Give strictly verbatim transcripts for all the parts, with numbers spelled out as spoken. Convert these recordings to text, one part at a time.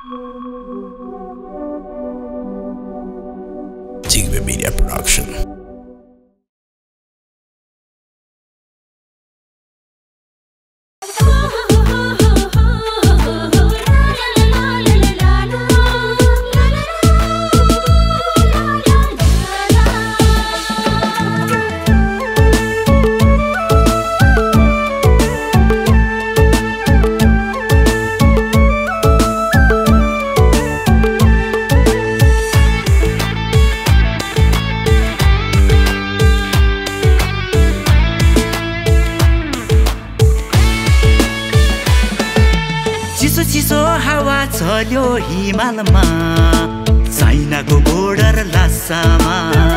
Jigme Media Production. चिसो चिसो हावा चल्यो हिमालमा, चाइनाको बोर्डर लासामा।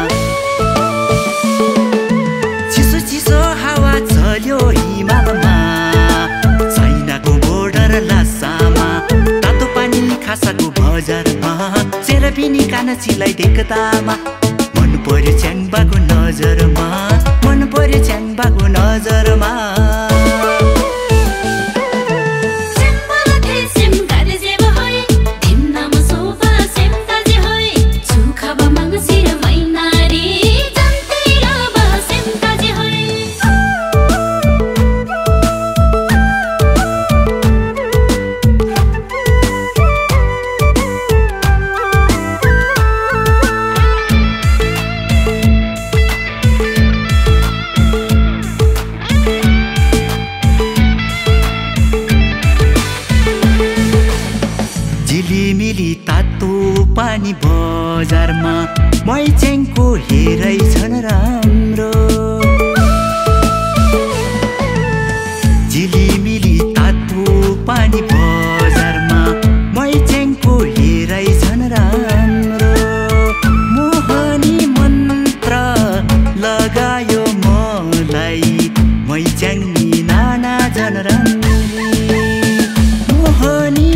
चिसो चिसो हावा चल्यो हिमालमा, चाइनाको बोर्डर लासामा। तातो पानी खासाको बजारमा, चेरापिनी कानाचीलाई देख्दामा मन पर्यो च्याङ्बाको नजरमा, मन पर्यो च्याङ्बाको नजरमा। झिलिमिली तातो पानी बजारमा, मैच्याङको हेरै छन् राम्रो। झिलिमिली तातो पानी बजारमा, मैच्याङको हेरै छन् राम्रो। मोहनी मन्त्र लगायो मलाई, मैच्याङ नि नाना जन राम्री। मोहनी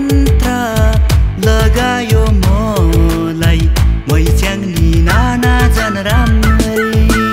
लगायो मलाई, मैच्याङ नि नाना जन राम्री।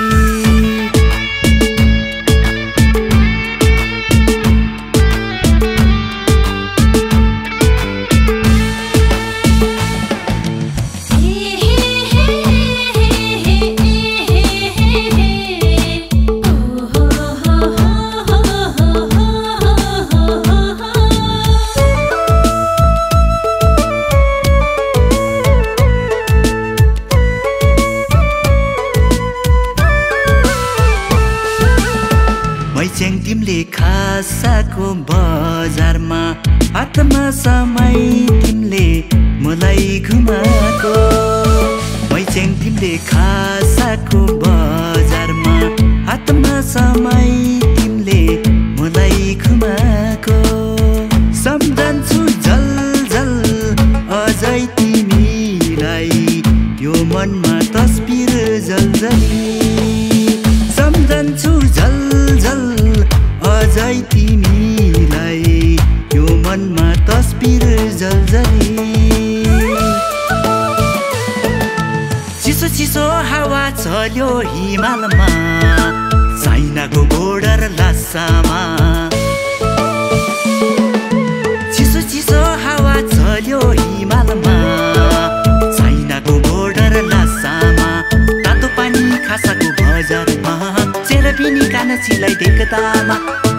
मैच्याङ तिमीले खासाको बजारमा, हातमा समय तिमीले मलाई घुमाएको। मैच्याङ तिमीले खासाको बजारमा, हातमा समय तिमीले मलाई घुमाएको। सम्झन्छु जल जल अझै तिमीलाई, यो मनमा तस्बिर जलजली। सम्झन्छु जल जल अझै तिमीलाई, यो मनमा तस्बिर जलजली। चिसो चिसो हावा चल्यो हिमालमा, चाइनाको बोर्डर लासामा। चिसो चिसो हावा चल्यो हिमालमा, चाइनाको बोर्डर लासामा। तातो पानी खासाको बजारमा, चेरापिनी कानाचीलाई देख्दामा